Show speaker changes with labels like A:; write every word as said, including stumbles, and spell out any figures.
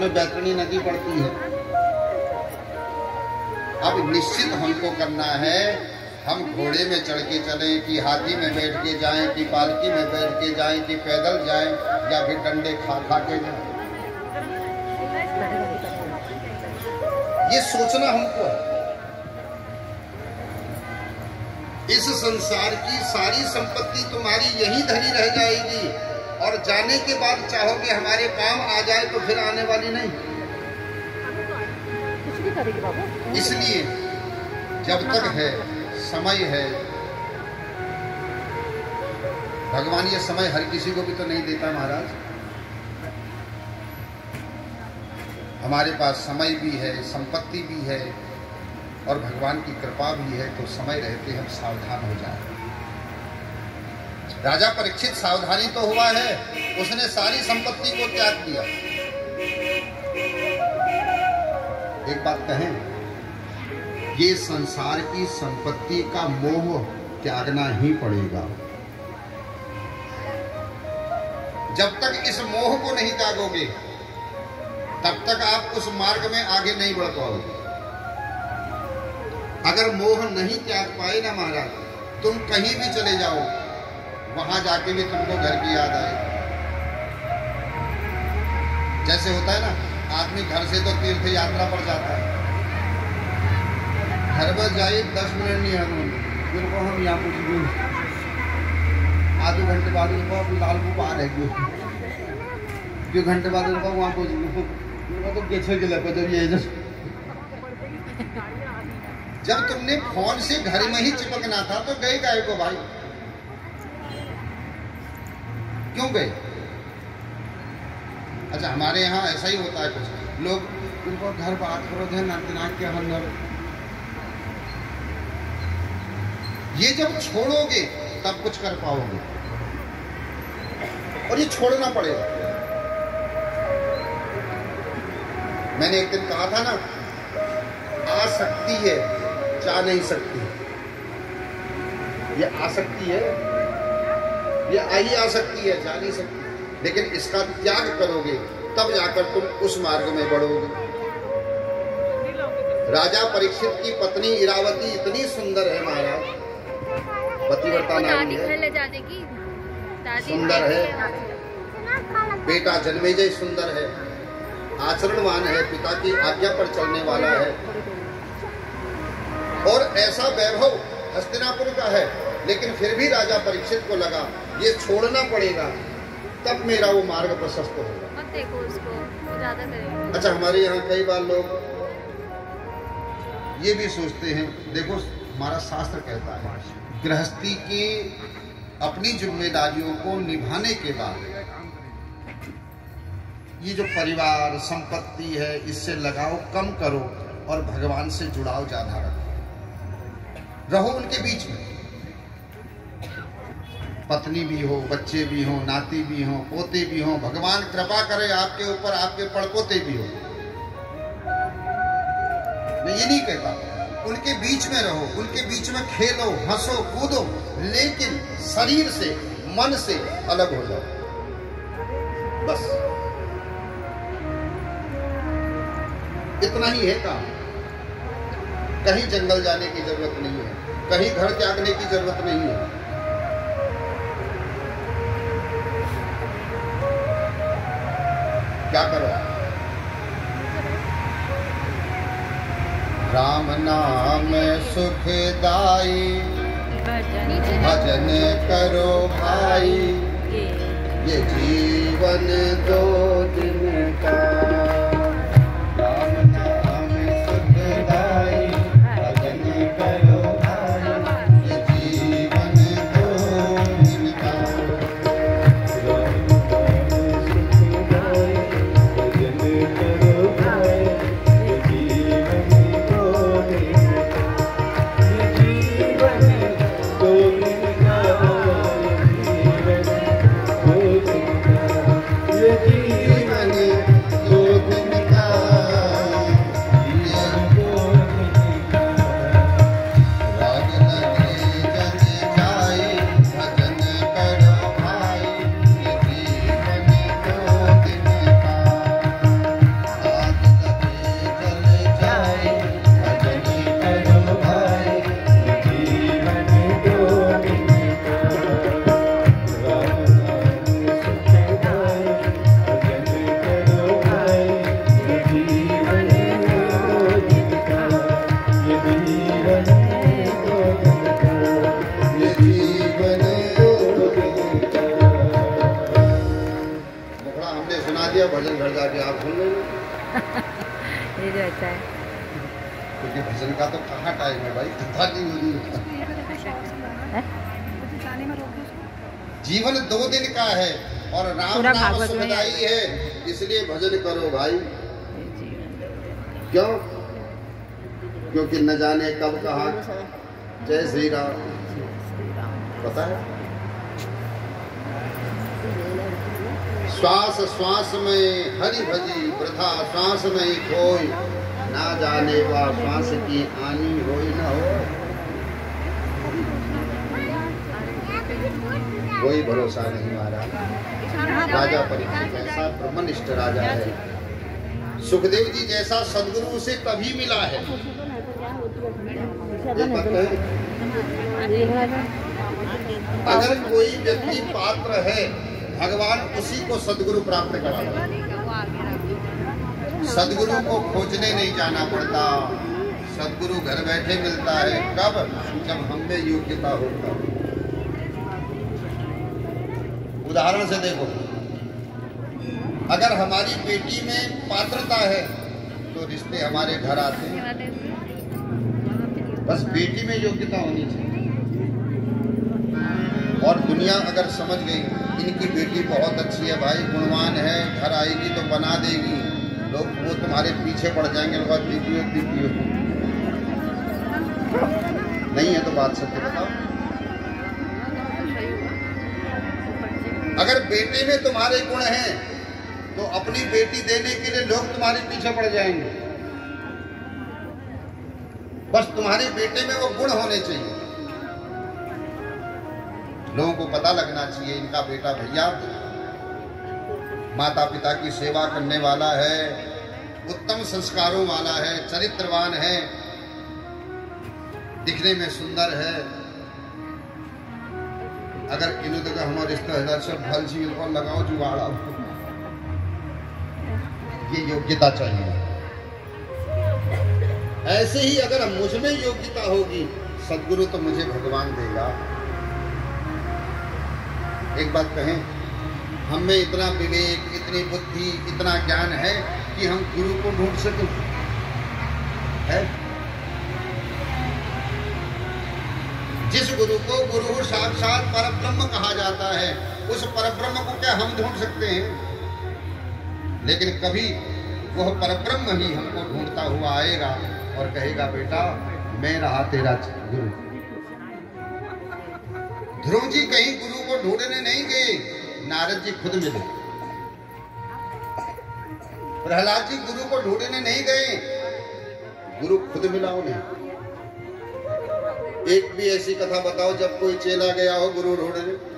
A: में बैतरणी नदी पड़ती है। अब निश्चित हमको करना है, हम घोड़े में चढ़ के चलें कि हाथी में बैठ के जाएं कि पालकी में बैठ के जाएं कि पैदल जाएं या फिर डंडे खा खा के जाएं, ये सोचना हमको है। इस संसार की सारी संपत्ति तुम्हारी यहीं धरी रह जाएगी और जाने के बाद चाहोगे हमारे काम आ जाए तो फिर आने वाली नहीं। इसलिए जब तक है समय है, भगवान ये समय हर किसी को भी तो नहीं देता महाराज। हमारे पास समय भी है, संपत्ति भी है और भगवान की कृपा भी है, तो समय रहते हम सावधान हो जाए। राजा परीक्षित सावधानी तो हुआ है, उसने सारी संपत्ति को त्याग दिया। एक बात कहें, ये संसार की संपत्ति का मोह त्यागना ही पड़ेगा। जब तक इस मोह को नहीं त्यागोगे तब तक आप उस मार्ग में आगे नहीं बढ़ पाओगे। अगर मोह नहीं त्याग पाए ना महाराज, तुम कहीं भी चले जाओ, वहां जाके भी तुमको घर की याद आए। जैसे होता है ना, आदमी घर से तो तीर्थ यात्रा पर जाता है, घर पर जाए दस मिनट नहीं आने फिर को हम यहाँ कुछ भी आधे घंटे बाद उनको लाल को बाहर है क्यों दो घंटे बाद उनको वहाँ पहुँच तो कैसे के लगा जब ये जब तुमने फोन से घर में ही चिपकना था तो गए गाय को भाई, क्यों गए? अच्छा, हमारे यहाँ ऐसा ही होता है, कुछ लोग उनको घर बात करो थे नाक के अंदर, ये जब छोड़ोगे तब कुछ कर पाओगे और ये छोड़ना पड़ेगा। मैंने एक दिन कहा था ना, आ सकती है जा नहीं सकती। ये आ सकती है, ये आई आ सकती है, जा नहीं सकती, लेकिन इसका त्याग करोगे तब जाकर तुम उस मार्ग में बढ़ोगे। राजा परीक्षित की पत्नी इरावती इतनी सुंदर है महाराज, पतिव्रता नारी है, सुंदर है, बेटा जन्मेजय सुंदर है, आचरणवान है, पिता की आज्ञा पर चलने वाला है, और ऐसा वैभव हस्तिनापुर का है। लेकिन फिर भी राजा परीक्षित को लगा ये छोड़ना पड़ेगा, तब मेरा वो मार्ग प्रशस्त होगा। मत देखो उसको, ज्यादा करेंगे। अच्छा, हमारे यहाँ कई बार लोग ये भी सोचते हैं, देखो हमारा शास्त्र कहता है गृहस्थी की अपनी जिम्मेदारियों को निभाने के बाद ये जो परिवार संपत्ति है इससे लगाव कम करो और भगवान से जुड़ाव ज्यादा रखो, रहो उनके बीच में। पत्नी भी हो, बच्चे भी हो, नाती भी हो, पोते भी हो, भगवान कृपा करे आपके ऊपर, आपके पड़पोते भी हो, मैं ये नहीं कहता, उनके बीच में रहो, उनके बीच में खेलो, हंसो, कूदो, लेकिन शरीर से, मन से अलग हो जाओ, बस इतना ही है काम। कहीं जंगल जाने की जरूरत नहीं है, कहीं घर त्यागने की जरूरत नहीं है। क्या करो? राम नाम सुखदाई, भजन करो भाई, ये जीवन दो दिन का। में
B: ये जो अच्छा है,
A: क्योंकि भजन का तो कहाँ टाइम है भाई, कथा नहीं हो रही। जीवन दो दिन का है और राम नाम सुखदाई है, इसलिए भजन करो भाई। क्यों? क्योंकि न जाने कब कहा जय श्री राम, पता है? श्वास श्वास में हरि भजी वृथा श्वास में खोई, ना जाने वा श्वास की आनी होई न हो। कोई भरोसा नहीं महाराज। राजा परीक्षित ऐसा ब्रह्मनिष्ठ राजा है। सुखदेव जी जैसा सदगुरु उसे तभी मिला है। अगर कोई व्यक्ति पात्र है, भगवान उसी को सदगुरु प्राप्त कराता है। सदगुरु को खोजने नहीं जाना पड़ता, सदगुरु घर बैठे मिलता है। कब? जब हम में योग्यता होता है। उदाहरण से देखो, अगर हमारी बेटी में पात्रता है तो रिश्ते हमारे घर आते हैं। बस बेटी में योग्यता होनी चाहिए। और दुनिया अगर समझ गई इनकी बेटी बहुत अच्छी है भाई, गुणवान है, घर आएगी तो बना देगी, लोग वो तुम्हारे पीछे पड़ जाएंगे। लोग दीपियो दीपियो नहीं है तो बात सत्य बताओ। अगर बेटे में तुम्हारे गुण हैं तो अपनी बेटी देने के लिए लोग तुम्हारे पीछे पड़ जाएंगे। बस तुम्हारे बेटे में वो गुण होने चाहिए। लोगों को पता लगना चाहिए इनका बेटा भैया माता पिता की सेवा करने वाला है, उत्तम संस्कारों वाला है, चरित्रवान है, दिखने में सुंदर है। अगर इन हमारे रिश्तेदार सब भल झील पर लगाओ जुगाड़ा, ये योग्यता चाहिए। ऐसे ही अगर मुझ में योग्यता होगी, सदगुरु तो मुझे भगवान देगा। एक बात कहें, हम में इतना विवेक, इतनी बुद्धि, इतना ज्ञान है कि हम गुरु को ढूंढ सकें? है? जिस गुरु को गुरु साक्षात परब्रह्म कहा जाता है, उस परब्रह्म को क्या हम ढूंढ सकते हैं? लेकिन कभी वह परब्रह्म ही हमको ढूंढता हुआ आएगा और कहेगा बेटा मैं रहा तेरा गुरु। ध्रुव जी कहीं गुरु को ढूंढने नहीं गए, नारद जी खुद मिले। प्रहलाद जी गुरु को ढूंढने नहीं गए, गुरु खुद मिला उन्हें। एक भी ऐसी कथा बताओ जब कोई चेला गया हो गुरु ढूंढने।